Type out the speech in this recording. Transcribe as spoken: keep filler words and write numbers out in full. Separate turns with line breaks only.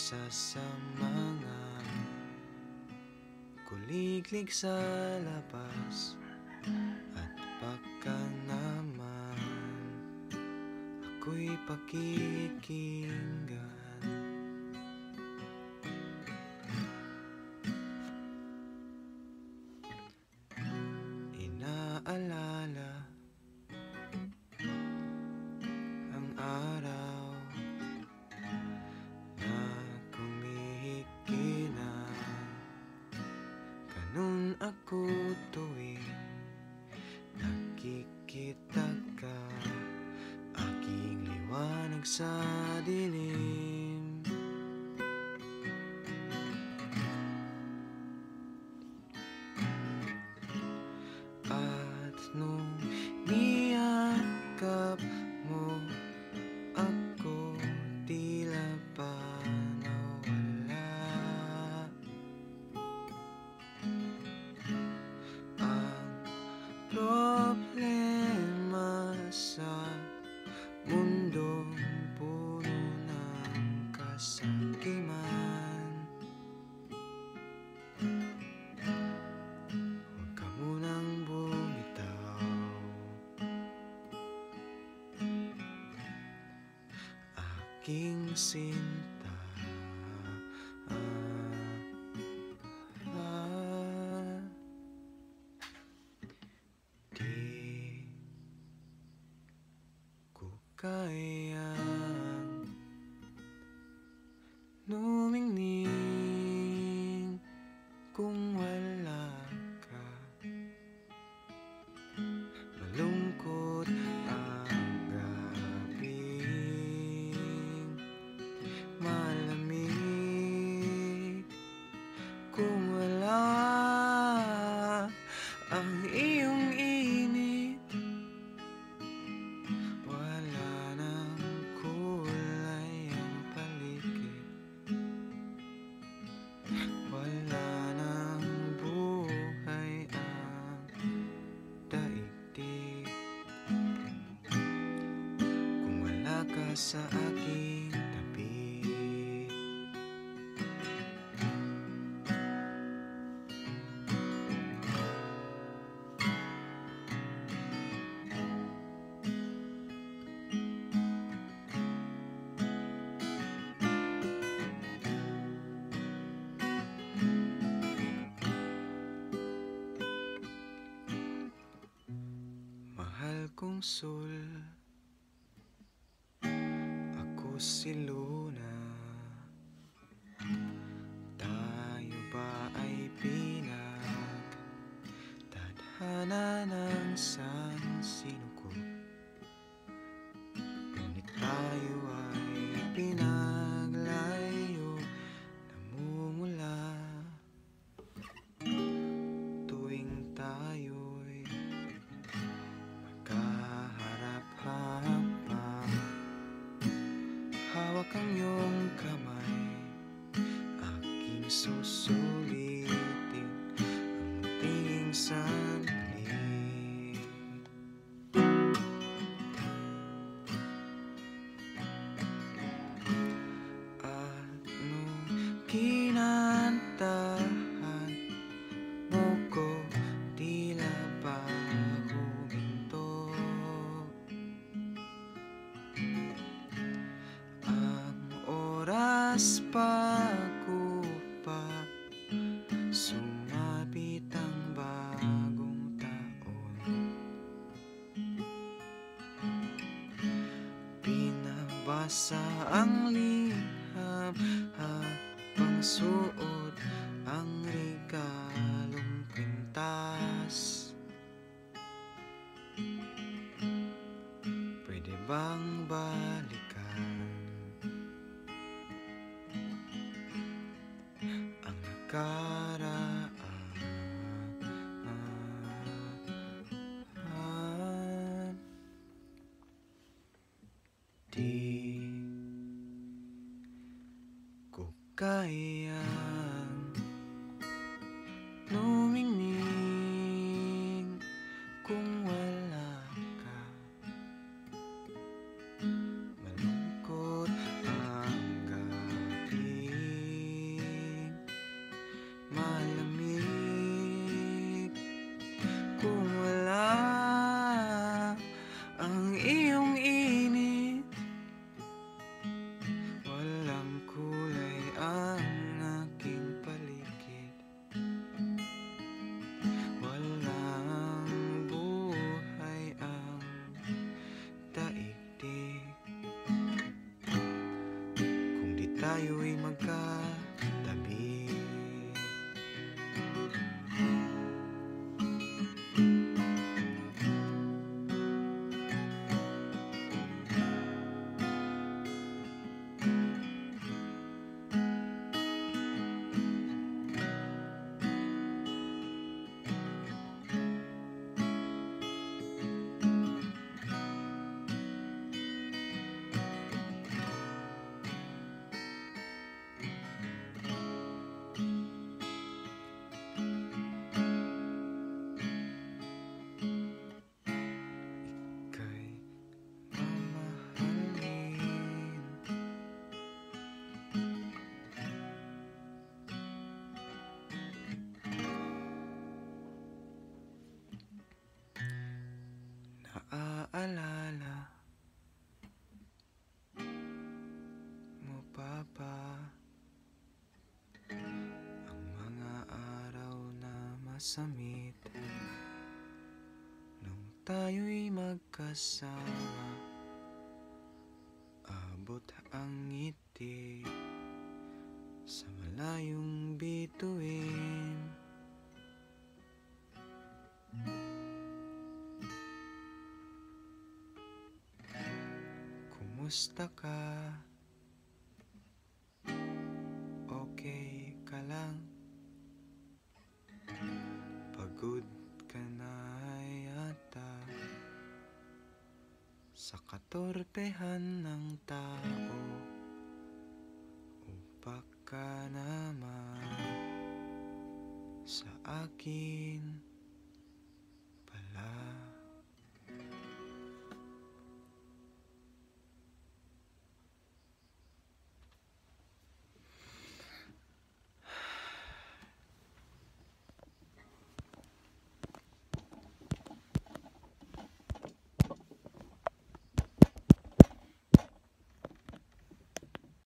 isa sa mga kuliglig sa labas. At baka naman ako'y pakikinggan. Inaalala ang araw na kumikikinang. Ganun ako tuwing nakikita ka, aking liwanag sa dilim. At nung niyakap mo ako, tila ba nawala ang problema sa mundong puno ng kasakiman. Huwag ka munang bumitaw, aking sinta. Ah, ah, di ko kayang lumingning kung wala ka. Malungkot ang gabing malamig kung wala ang iyong init. Wala nang kulay ang paligid, wala nang buhay ang daigdig kung wala ka sa aking tabi. Mahal kong Sul, ako si Luna. Tayo ba ay pinagtadhana ng sansinukob? Ngunit tayo ay pinaglayo, namumula tuwing tayo'y magkaharap-harap. Hawak ang iyong kamay, aking susulitin ang munting sandali. At nung kinantahan mo ko, tila ba huminto ang oras. Bago pa sumapit ang bagong taon, pinabasa ang liham habang suot ang regalong kwintas. Pwede bang balikan ang nakaraan? Di ko kayang lumingning kung wala ka. Malungkot ang gabi tayo'y magkatabi. Naaalala mo pa ba ang mga araw na masamit nung tayo'y magkasama? Abot ang ngiti sa malayong bituin. Kumusta ka? Okay ka lang? Pagod ka na yata sa katorpehan ng tao, o baka naman sa akin pala.